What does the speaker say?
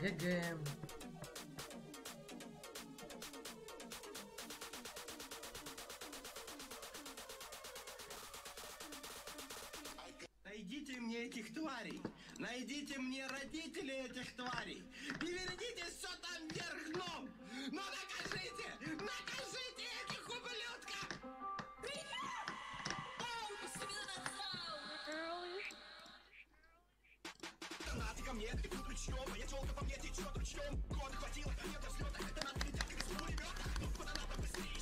ГГ. Найдите мне этих тварей. Найдите мне родителей этих тварей. Переведите все там вверх дном. Но накажите! Накажите этих ублюдков! Надо ко мне, ты тут ручьем, моя челка по мне течет ручьем. Годы хватило, нет взлета, это надо лететь, как из пулемета. Тут куда надо быстрее.